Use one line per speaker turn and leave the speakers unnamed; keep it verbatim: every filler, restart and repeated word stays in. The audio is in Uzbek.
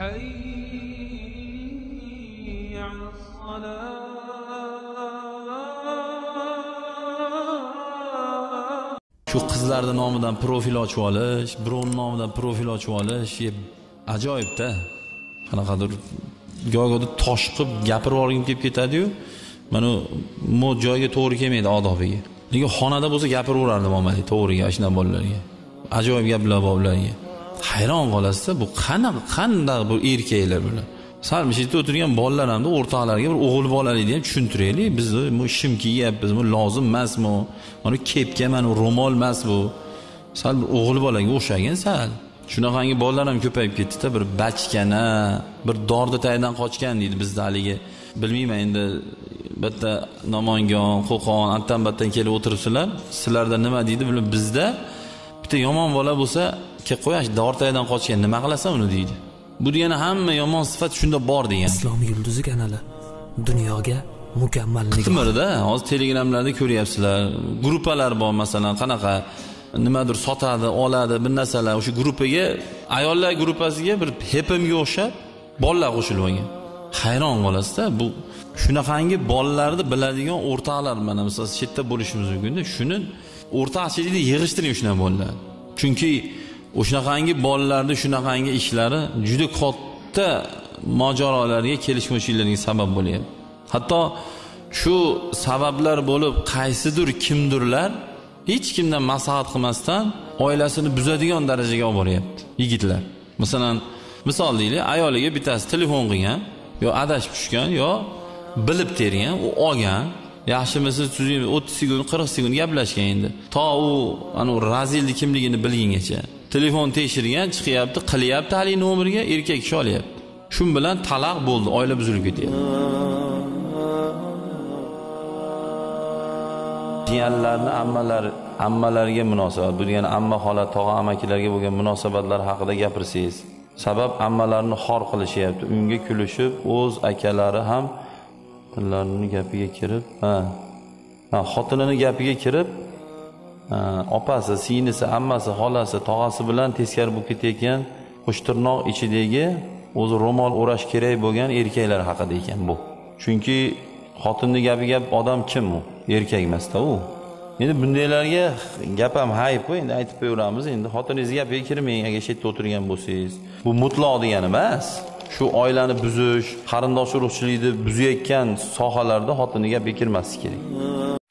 حي على الصلاة.
Shu qizlarning nomidan profil ochib olish, birovning nomidan profil ochib olish, ajoyib-da. Qanaqadir go'yoqda toshqib gapirib olgim kelib ketadi-yu, mana bu joyga to'g'ri kelmaydi odobiga. Lekin xonada bo'lsa gapiraverardim omali to'g'riga ashuna bolalarga. Ajoyib gaplar boblarga. Hayron qolasiz, bu qanaqa qanday bu erkaklar bular. Sal mishitda o'tirgan bolalar hamda o'rtoqlarga bir o'g'il bolalikni ham tushuntiraylik. Biz bu shim kiyyapmiz, bu lozim emasmi? Mana kepka, mana ro'mol emas bu. Sal bir o'g'il bolaga o'xshagan sal. Shunaqangi bolalar ham ko'payib ketdi-da, bir bachkana, bir dorda taydan qochgan deydi bizda haligi. Bilmayman endi bitta Namangan, Qo'qon, attan-battan kelib o'tiribsizlar. Sizlarda nima deydi bilib bizda bitta yomon bola bo'lsa, ke qo'yash dortaydan qochgan nima qilasan uni deydi. Bu degani hamma yomon sifat shunda bor degan.
Islom yulduzi kanali dunyoga mukammallik.
Qitmirda hozir telegramlarda ko'ryapsizlar. Gruppalar bor masalan, qanaqa nimadir sotadi, oladi, bir narsalar. O'sha gruppaga, ayollar gruppasiga bir hepimga o'xshab bolalar qo'shilib olgan. Hayron qolasiz-da, bu shunaqangi bolalarni biladigan o'rtoqlar mana masalan chetda bo'lishimiz mumkin-da. Shuni o'rtoqchilikda yig'ishtiring shuna bolalar. Chunki o'shanaqangi bolalarning shunaqangi ishlari juda katta mojarolarga kelishmovchiliklarga sabab bo'lyapti. Hatto shu sabablar bo'lib qaysidir kimdirlar hech kimdan maslahat qilmasdan oilasini buzadigan darajaga olib boryapti yigitlar. Masalan, misol deylik, ayoliga bittasi telefon qilgan, yo adashib tushgan, yo bilib tergan, u olgan. Yaxshimisiz tuzing o'ttiz sekund, qirq sekund gaplashgan endi. To u ana razilni kimligini bilgungacha. Telefon tekshirgan, chiqyapti, qilyapti hali nomerga, erkak kishi olyapti. Shun bilan talaq bo'ldi, oila buzilib ketyapti. Jiyanlarni ammalar, ammalarga munosabat, bu degani amma xola, tog'a, amakilarga bo'lgan munosabatlar haqida gapirsangiz, sabab ammalarni xor qilishyapti. Unga kulishib, o'z akalari ham ularning gapiga kirib, ha. Ha, xotinining gapiga kirib, opasi, singlisi, ammasi, xolasi, tog'asi bilan teskari bo'lib ketayotgan qo'shtirnoq ichidagi o'zi ro'mol o'rash kerak bo'lgan erkaklar haqida ekan bu. Chunki xotinning gapiga odam kim u? Erkak emas-da u. Endi bundaylarga gap ham hayb, endi aytib qo'yamiz. Endi xotiningizga gapiga kirmang agar chetda o'tirgan bo'lsangiz. Bu mutlaq degani emas. Shu oilani buzish, qarindosh urug'chilikni buzayotgan sohalarda xotinning gapiga kirmaslik kerak.